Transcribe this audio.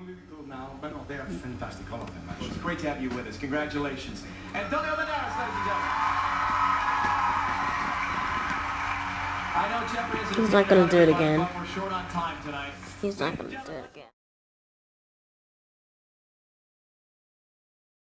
Now, well, they are fantastic, all of them. Actually. It's great to have you with us. Congratulations. Antonio Banderas, ladies and gentlemen. I know Jeffrey is He's not going to do it again. We're short on time tonight. He's not going to do it again.